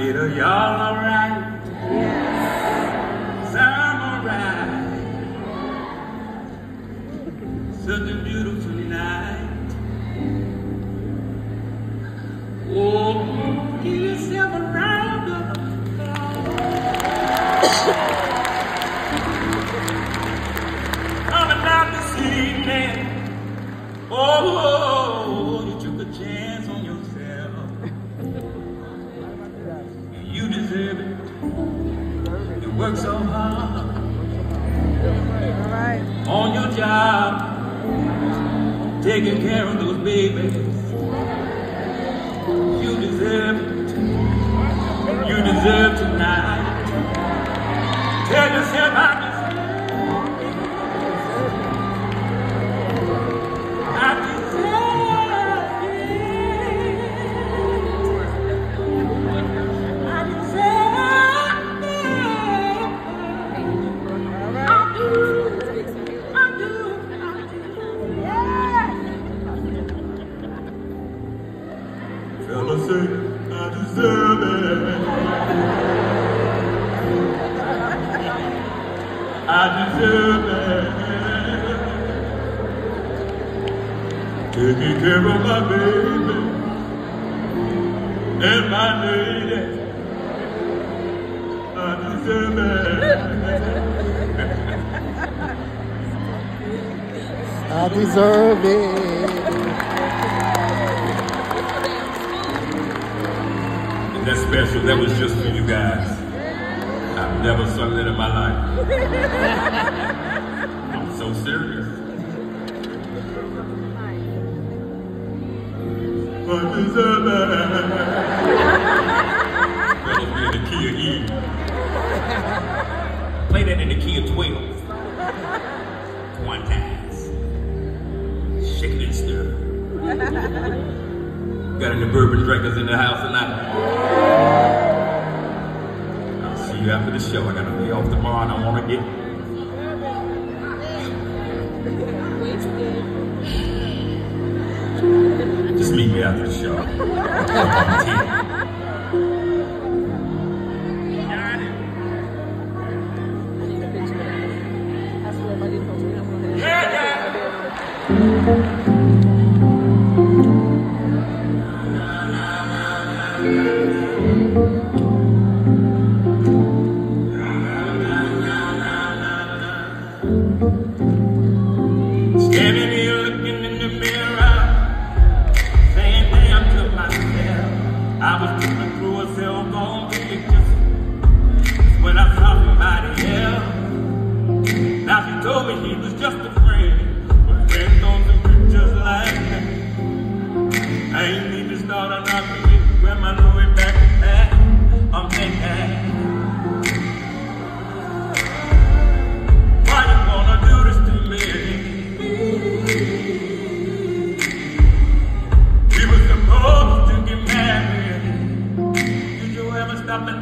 said, are y'all alright? Yes. I'm alright. Such a beautiful night. Oh, give yourself a round of applause. Coming out this evening. Oh, you took a chance on yourself. And you deserve it. You work so hard on your job, taking care of those babies. You deserve it. You deserve tonight. Tell yourself I deserve it. Fella say, I deserve it. I deserve it. Taking care of my baby and my lady. I deserve it. I deserve it. That special, that was just for you guys. I've never sung that in my life. I'm so serious. I deserve it. That'll be in the key of E. Play that in the key of 12. Quantize. Shake it and stir. Got any bourbon drinkers in the house tonight? I'll see you after the show. I gotta be off tomorrow and I wanna get just meet me after the show. Standing here looking in the mirror, saying damn to myself. I was looking through a cell phone pictures when I saw somebody else. Now she told me he was just a friend, but friends on some pictures like that. I ain't need to start an argument, grab my Louis back and back. I'm thinking, why you wanna do this to me? We were supposed to get married. Did you ever stop and